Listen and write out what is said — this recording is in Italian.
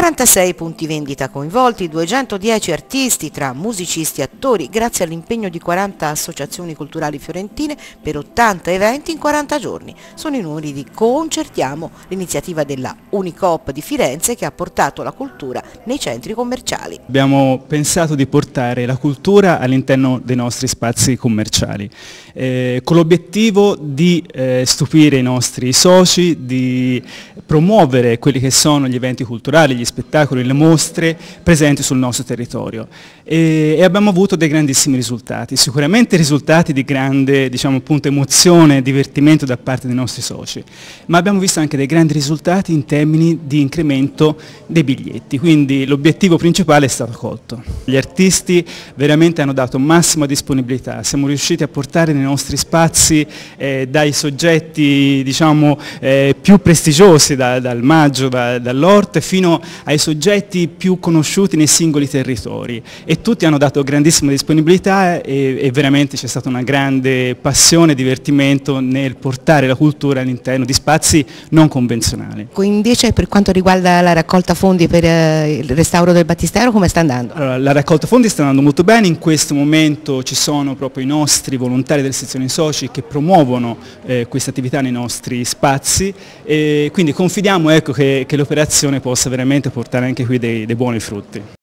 46 punti vendita coinvolti, 210 artisti tra musicisti e attori, grazie all'impegno di 40 associazioni culturali fiorentine per 80 eventi in 40 giorni. Sono i numeri di Concertiamo, l'iniziativa della Unicoop di Firenze che ha portato la cultura nei centri commerciali. Abbiamo pensato di portare la cultura all'interno dei nostri spazi commerciali, con l'obiettivo di stupire i nostri soci, di promuovere quelli che sono gli eventi culturali, gli spettacoli, le mostre presenti sul nostro territorio e abbiamo avuto dei grandissimi risultati, sicuramente risultati di grande emozione e divertimento da parte dei nostri soci, ma abbiamo visto anche dei grandi risultati in termini di incremento dei biglietti, quindi l'obiettivo principale è stato colto. Gli artisti veramente hanno dato massima disponibilità, siamo riusciti a portare nei nostri spazi dai soggetti più prestigiosi, dal Maggio, dall'Orte, fino ai soggetti più conosciuti nei singoli territori e tutti hanno dato grandissima disponibilità e veramente c'è stata una grande passione e divertimento nel portare la cultura all'interno di spazi non convenzionali. Invece per quanto riguarda la raccolta fondi per il restauro del Battistero, come sta andando? Allora, la raccolta fondi sta andando molto bene, in questo momento ci sono proprio i nostri volontari delle sezioni soci che promuovono questa attività nei nostri spazi e quindi confidiamo che l'operazione possa veramente portare anche qui dei buoni frutti.